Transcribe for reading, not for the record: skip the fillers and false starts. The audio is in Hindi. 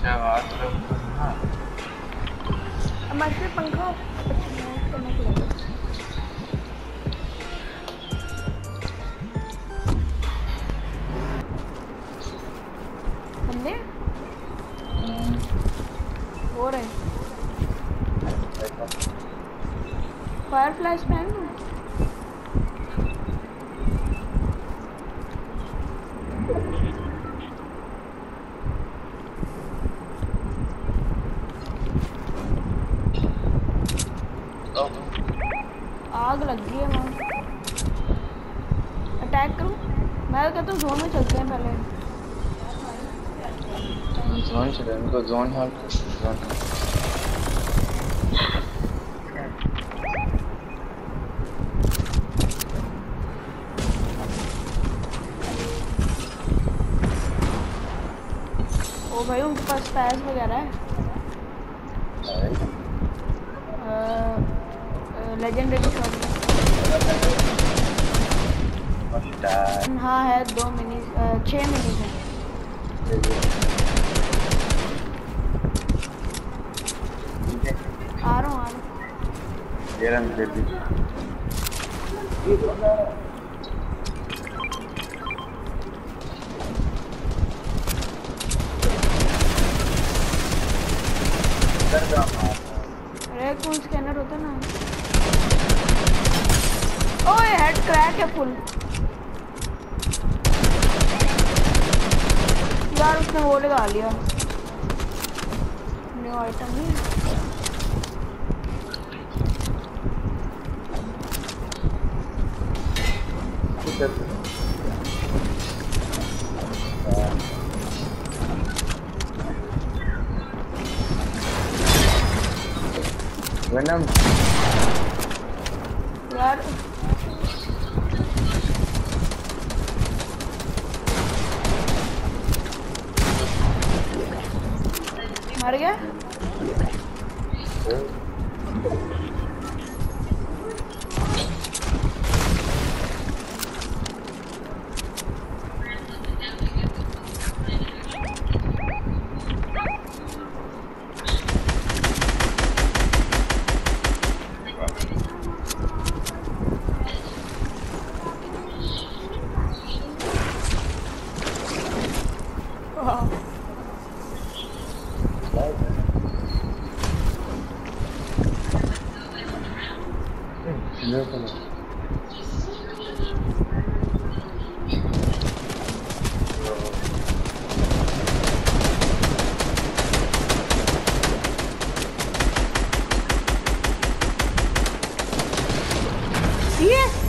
आवाज तो हाँ। हमारे पंखा करने के लिए हमने हो रहे फायरफ्लाई स्पैन आग लग गई है वहाँ। अटैक करूँ? मैं कहता हूँ जोन में चलते हैं पहले। जोन चले, उनको जोन है। ओ भाई उनके पास पैस वगैरह है। Legendary shot. हाँ है 2 मिनी 6 मिनी है। आ रहा हूँ ये रंग दे दी। अरे कौन स्कैनर होता ना। ओए हेड क्रैक है फुल। यार उसने वो लगा लिया। न्यू आइटम नहीं वेनम यार। मर गया। ये